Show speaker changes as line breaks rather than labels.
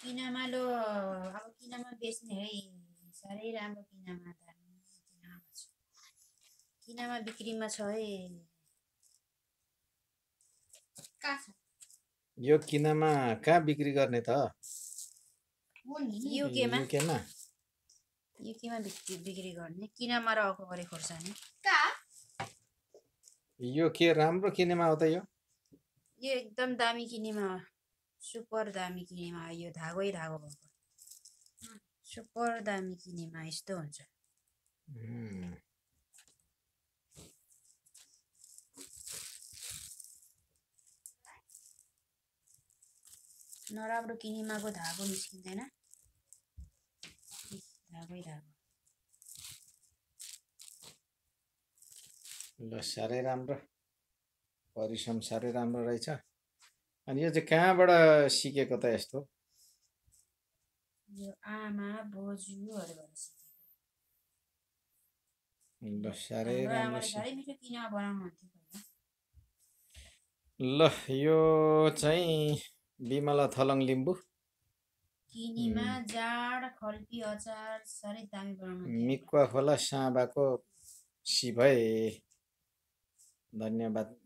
किनामा लो अब किनामा बेच्ने है साह्रै राम्रो किनामा दामी किनामा छ किनामा बिक्रीमा छ है कहाँ छ
यो किनामा कहाँ बिक्री गर्ने त
युकेमा
युकेमा
युकेमा बिक्री गर्ने किनामा र अकबरे खोर्सानी कहाँ
यो के राम्रो किनेमा हो त यो
यो एकदम दामी किनेमा हो सुपर दामी किनेमा हो यो धागै धागो भएको सुपर दामी किनेमा यस्तो हुन्छ नराम्रो किनेमाको धागो निस्किँदैन धागै धागो
ल साह्रै राम्रो परिश्रम साह्रै राम्रो रहेछ अनि यो चाहिँ कहाँबाट सिकेको त यस्तो
यो आमा बोजूहरूबाट सिकेको
ल साह्रै
हाम्रो
राम्रो
आमाले साह्रै मिठो किनेमा बनाउनुहुन्थ्यो पहिला
ल यो चाहिँ बिमला थलङ लिम्बू
किनेमा जाँड खल्पी अचार साह्रै दामी बनाउनुहुन्थ्यो
मिक्वा खोला साँबाको सिभय धन्यवाद